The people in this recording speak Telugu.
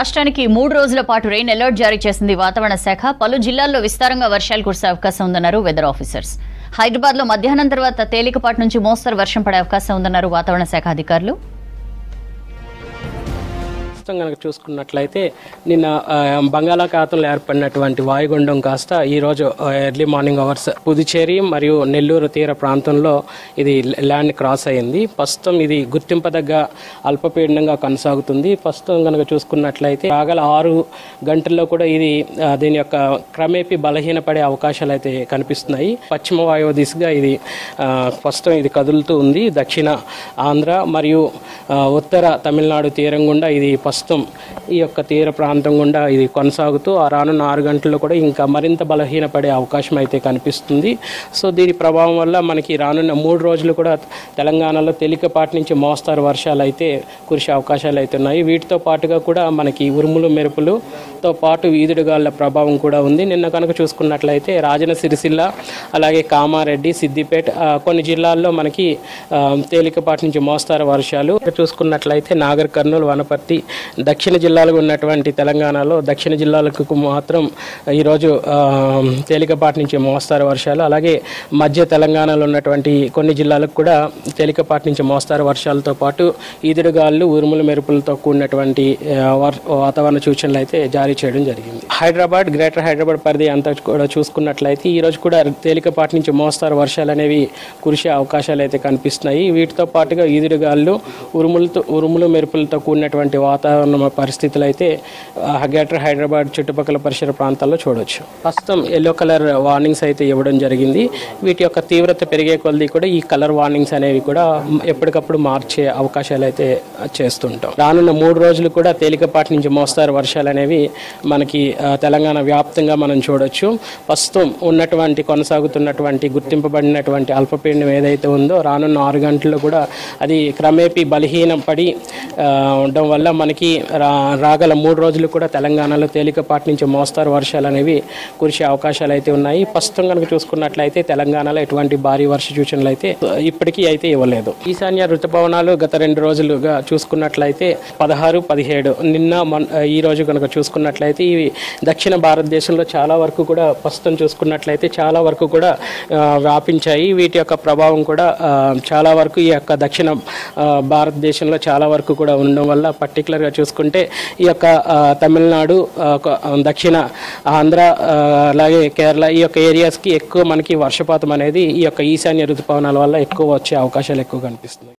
రాష్ట్రానికి 3 రోజుల పాటు రెయిన్ అలర్ట్ జారీ చేసింది వాతావరణ శాఖ. పలు జిల్లాల్లో విస్తారంగా వర్షాలు కురిసే అవకాశం ఉందన్నారు వెదర్ ఆఫీసర్స్. హైదరాబాద్ లో మధ్యాహ్నం తర్వాత తేలికపాటి నుంచి మోస్తరు వర్షం పడే అవకాశం ఉందన్నారు వాతావరణ శాఖ అధికారులు. కనుక చూసుకున్నట్లయితే నిన్న బంగాళాఖాతంలో ఏర్పడినటువంటి వాయుగుండం కాస్త ఈరోజు ఎర్లీ మార్నింగ్ అవర్స్ పుదుచేరి మరియు నెల్లూరు తీర ప్రాంతంలో ఇది ల్యాండ్ క్రాస్ అయింది. ప్రస్తుతం ఇది గుర్తింపదగ్గ అల్పపీడనంగా కొనసాగుతుంది. ప్రస్తుతం కనుక చూసుకున్నట్లయితే రాగల 6 గంటల్లో కూడా ఇది దీని యొక్క క్రమేపీ బలహీనపడే అవకాశాలు అయితే కనిపిస్తున్నాయి. పశ్చిమ వాయువు దిశగా ఇది ప్రస్తుతం ఇది కదులుతూ ఉంది. దక్షిణ ఆంధ్ర మరియు ఉత్తర తమిళనాడు తీరం గుండా ఇది ప్రస్తుతం ఈ యొక్క తీర ప్రాంతం గుండా ఇది కొనసాగుతూ రానున్న 6 గంటల్లో కూడా ఇంకా మరింత బలహీనపడే అవకాశం అయితే కనిపిస్తుంది. సో దీని ప్రభావం వల్ల మనకి రానున్న 3 రోజులు కూడా తెలంగాణలో తేలికపాటి నుంచి మోస్తారు వర్షాలు అయితే కురిసే అవకాశాలు అయితే ఉన్నాయి. వీటితో పాటుగా కూడా మనకి ఉరుములు మెరుపులతో పాటు ఈదుడుగాళ్ల ప్రభావం కూడా ఉంది. నిన్న కనుక చూసుకున్నట్లయితే రాజన్న సిరిసిల్ల అలాగే కామారెడ్డి సిద్దిపేట కొన్ని జిల్లాల్లో మనకి తేలికపాటి నుంచి మోస్తారు వర్షాలు చూసుకున్నట్లయితే నాగర్ కర్నూలు వనపర్తి దక్షిణ జిల్లాలకు ఉన్నటువంటి తెలంగాణలో దక్షిణ జిల్లాలకు మాత్రం ఈరోజు తేలికపాటి నుంచి మోస్తారు వర్షాలు, అలాగే మధ్య తెలంగాణలో ఉన్నటువంటి కొన్ని జిల్లాలకు కూడా తేలికపాటి నుంచి మోస్తారు వర్షాలతో పాటు ఈదుడుగాళ్ళు ఉరుములు మెరుపులతో కూడినటువంటి వాతావరణ సూచనలు అయితే జారీ చేయడం జరిగింది. హైదరాబాద్ గ్రేటర్ హైదరాబాద్ పరిధి అంతా కూడా చూసుకున్నట్లయితే ఈరోజు కూడా తేలికపాటి నుంచి మోస్తారు వర్షాలు అనేవి కురిసే అవకాశాలు అయితే కనిపిస్తున్నాయి. వీటితో పాటుగా ఈదుడుగాళ్ళు ఉరుములు మెరుపులతో కూడినటువంటి వాతావరణ పరిస్థితులు అయితే గ్రేటర్ హైదరాబాద్ చుట్టుపక్కల పరిసర ప్రాంతాల్లో చూడవచ్చు. ప్రస్తుతం ఎల్లో కలర్ వార్నింగ్స్ అయితే ఇవ్వడం జరిగింది. వీటి యొక్క తీవ్రత పెరిగే కొద్దీ కూడా ఈ కలర్ వార్నింగ్స్ అనేవి కూడా ఎప్పటికప్పుడు మార్చే అవకాశాలు అయితే చేస్తుంటాం. రానున్న 3 రోజులు కూడా తేలికపాటి నుంచి మోస్తారు వర్షాలు అనేవి మనకి తెలంగాణ వ్యాప్తంగా మనం చూడొచ్చు. ప్రస్తుతం కొనసాగుతున్నటువంటి గుర్తింపబడినటువంటి అల్పపీడనం ఏదైతే ఉందో రానున్న 6 గంటల్లో కూడా అది క్రమేపీ బలహీనం పడి ఉండడం వల్ల మనకి రాగల 3 రోజులు కూడా తెలంగాణలో తేలికపాటి నుంచి మోస్తారు వర్షాలు అనేవి కురిసే అవకాశాలు అయితే ఉన్నాయి. ప్రస్తుతం కనుక చూసుకున్నట్లయితే తెలంగాణలో ఎటువంటి భారీ వర్ష సూచనలు అయితే ఇప్పటికీ అయితే ఇవ్వలేదు. ఈశాన్య ఋతుపవనాలు గత 2 రోజులుగా చూసుకున్నట్లయితే 16, 17 నిన్న ఈ రోజు కనుక చూసుకున్నట్లయితే ఇవి దక్షిణ భారతదేశంలో చాలా వరకు కూడా ప్రస్తుతం చూసుకున్నట్లయితే చాలా వరకు కూడా వ్యాపించాయి. వీటి యొక్క ప్రభావం కూడా చాలా వరకు ఈ యొక్క దక్షిణ భారతదేశంలో చాలా వరకు కూడా ఉండడం వల్ల పర్టికులర్గా చూసుకుంటే ఈ యొక్క తమిళనాడు దక్షిణ ఆంధ్ర అలాగే కేరళ ఈ యొక్క ఏరియాస్కి ఎక్కువ మనకి వర్షపాతం అనేది ఈ యొక్క ఈశాన్య ఋతుపవనాల వల్ల ఎక్కువ వచ్చే అవకాశాలు ఎక్కువ కనిపిస్తుంది.